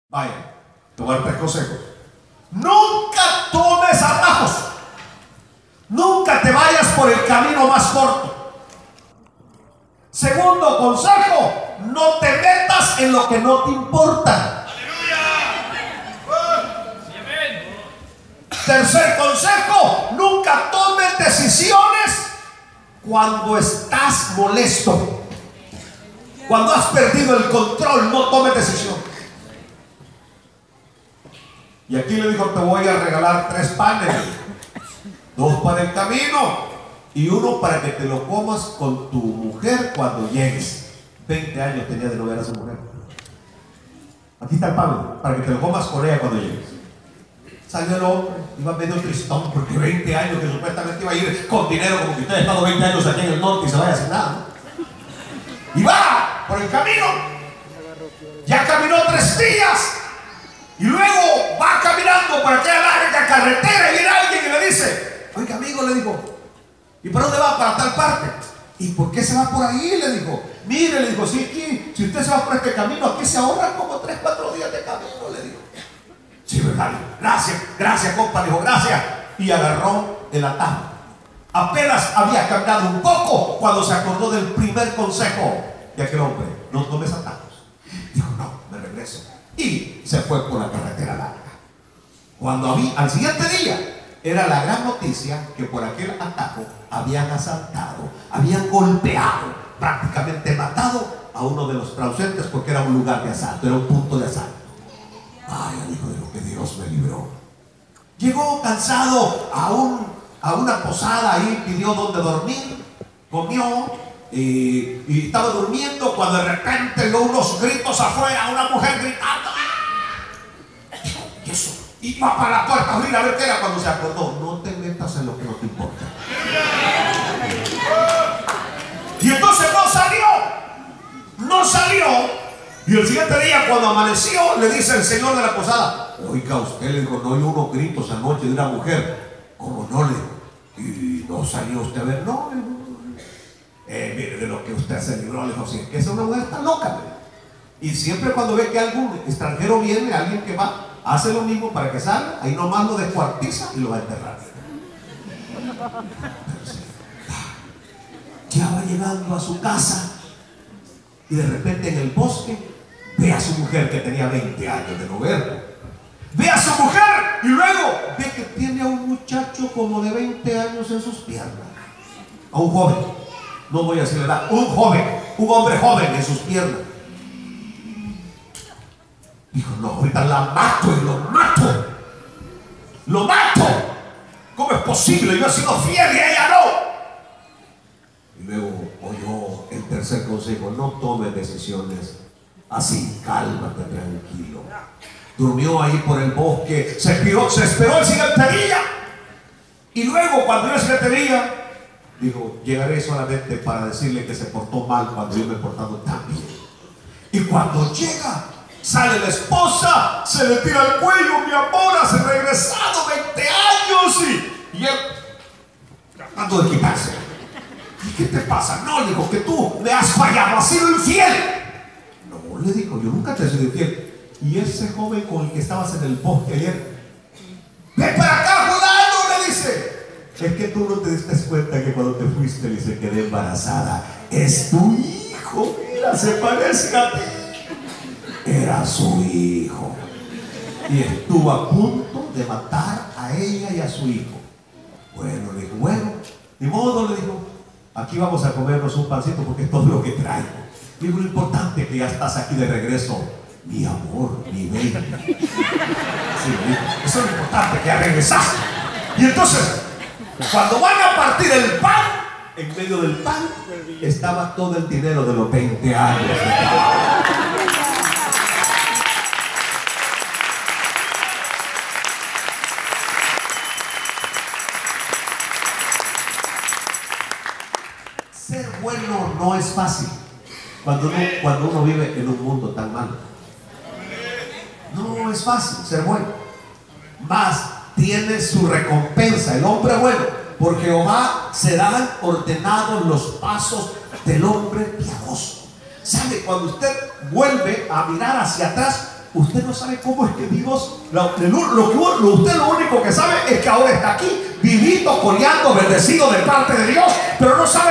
Vaya, te voy a dar 3 consejos. Nunca tomes atajos. Nunca te vayas por el camino más corto. Segundo consejo, no te metas en lo que no te importa. Tercer consejo, nunca tomes decisiones cuando estás molesto. Cuando has perdido el control, no tomes decisión. Y aquí le dijo, te voy a regalar 3 panes, 2 para el camino y 1 para que te lo comas con tu mujer cuando llegues. 20 años tenía de no ver a su mujer. Aquí está el pan, para que te lo comas con ella cuando llegues. Salió el hombre, iba medio tristón porque 20 años que supuestamente iba a ir con dinero, como que usted ha estado 20 años aquí en el norte y se vaya sin nada, ¿no? Y va por el camino, ya caminó 3 días y luego va caminando por aquella larga carretera y viene alguien y le dice, oiga amigo, le dijo, ¿y para dónde va? Para tal parte. ¿Y por qué se va por ahí? Le dijo, mire, le dijo, si usted se va por este camino, aquí se ahorran como 3-4 días de camino, le dijo. Sí, verdad, gracias compa, le dijo, gracias. Y agarró el atajo. Apenas había caminado un poco cuando se acordó del primer consejo de aquel hombre, no tomes atajos. Dijo, no, me regreso. Y se fue por la carretera larga. Cuando al siguiente día era la gran noticia que por aquel atajo habían asaltado, habían golpeado, prácticamente matado a uno de los ausentes, porque era un lugar de asalto, era un punto de asalto. Ay, dijo, de lo que Dios me libró. Llegó cansado a una posada ahí, pidió donde dormir, comió y estaba durmiendo cuando de repente oyó unos gritos afuera, una mujer gritando. Dijo, ¿y eso? Y va para la puerta a abrir a ver qué era. Cuando se acordó, no te metas en lo que no te importa. Y entonces no salió. Y el siguiente día, cuando amaneció, le dice el señor de la posada, oiga, usted, le dijo, no oyó unos gritos anoche de una mujer. ¿Cómo no? Le dijo, y no salió usted a ver. No, mire, de lo que usted se libró, le dijo, sí, que esa mujer está loca. Y siempre cuando ve que algún extranjero viene, alguien que va, hace lo mismo para que salga, ahí nomás lo descuartiza y lo va a enterrar. Ya va llegando a su casa y de repente en el bosque ve a su mujer que tenía 20 años de no verlo. Ve a su mujer y luego ve que tiene a un muchacho como de 20 años en sus piernas. A un joven, no voy a decir la edad, un hombre joven en sus piernas. Dijo, no, ahorita la mato y lo mato. ¿Cómo es posible? Yo he sido fiel y ella no. Y luego oyó el tercer consejo, no tomes decisiones así, cálmate, tranquilo. Durmió ahí por el bosque, se esperó el siguiente día. Y luego cuando llegó el siguiente día, dijo, llegaré solamente para decirle que se portó mal cuando yo me he portado tan bien. Y cuando llega, sale la esposa, se le tira el cuello, mi amor, has regresado 20 años. Y él, tratando de quitarse. ¿Y qué te pasa? No, le dijo, que tú me has fallado, has sido infiel. No, le dijo, yo nunca te he sido infiel. Y ese joven con el que estabas en el bosque ayer, ven para acá, fulano, le dice. Es que tú no te diste cuenta que cuando te fuiste, le dice, quedé embarazada. Es tu hijo, mira, se parece a ti. Era su hijo. Y estuvo a punto de matar a ella y a su hijo. Bueno, le dijo, bueno, de modo, le dijo, aquí vamos a comernos un pancito porque es todo lo que traigo. Digo, lo importante es que ya estás aquí de regreso. Mi amor, mi baby. Sí, eso es lo importante, que ya regresaste. Y entonces, cuando van a partir el pan, en medio del pan estaba todo el dinero de los 20 años de trabajo. Ser bueno no es fácil cuando uno vive en un mundo tan malo. No es fácil ser bueno, mas tiene su recompensa el hombre bueno. Por Jehová serán ordenados los pasos del hombre piadoso. ¿Sabe? Cuando usted vuelve a mirar hacia atrás, Usted no sabe cómo es que Dios, usted lo único que sabe es que ahora está aquí, vivito, coleando, bendecido de parte de Dios, pero no sabe